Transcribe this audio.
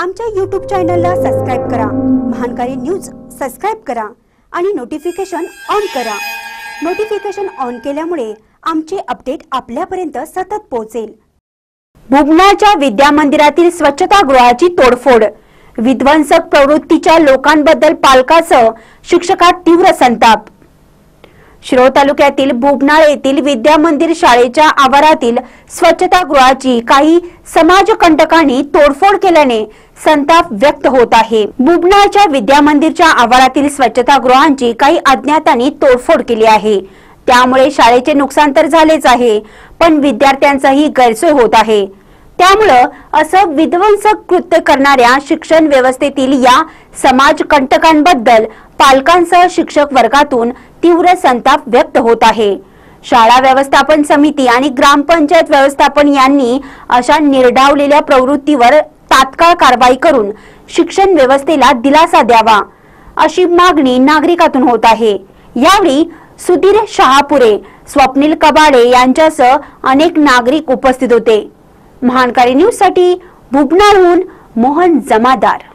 आमच्या YouTube चॅनलला subscribe करा, महानकारी न्यूज सबस्क्राइब करा आणि नोटिफिकेशन ऑन करा। नोटिफिकेशन ऑन केल्यामुळे आमचे अपडेट आपल्यापर्यंत सतत पोहोचेल। भुबनाच्या विद्या मंदिरातील स्वच्छतागृहाची तोडफोड, विध्वंसक प्रवृत्तीच्या लोकांबद्दल पालकांसह शिक्षकात तीव्र संताप। शिरोळ तालुक्यातील भुबनाळ येथील विद्या मंदिर शाळेच्या आवारातील स्वच्छतागृहाची काही समाजकंटकांनी तोडफोड केल्याने संताप व्यक्त होत आहे। भुबनाळच्या विद्या मंदिरच्या आवारातील स्वच्छतागृहांची काही अज्ञातांनी तोडफोड केली आहे। त्यामुळे शाळेचे नुकसान तर झालेच आहे, पण विद्यार्थ्यांचाही गैरसोय होत आहे। त्यामुळे असं विध्वंसक कृत्य करणाऱ्या शिक्षण व्यवस्थेतील या समाजकंटकांबद्दल पालकांसह शिक्षक वर्गातून तीव्र संताप व्यक्त होत आहे। शाळा व्यवस्थापन समिती आणि ग्रामपंचायत व्यवस्थापन यांनी अशा निर्डावलेल्या प्रवृत्तीवर तात्काळ कारवाई करून शिक्षण व्यवस्थेला दिलासा द्यावा, अशी मागणी नागरिकांतून होत आहे। यावेळी सुधीर शहापुरे, स्वप्नील कबाडे यांच्यासह अनेक नागरिक उपस्थित होते। महानकारी न्यूज साठी भुबनाळहून मोहन जमादार।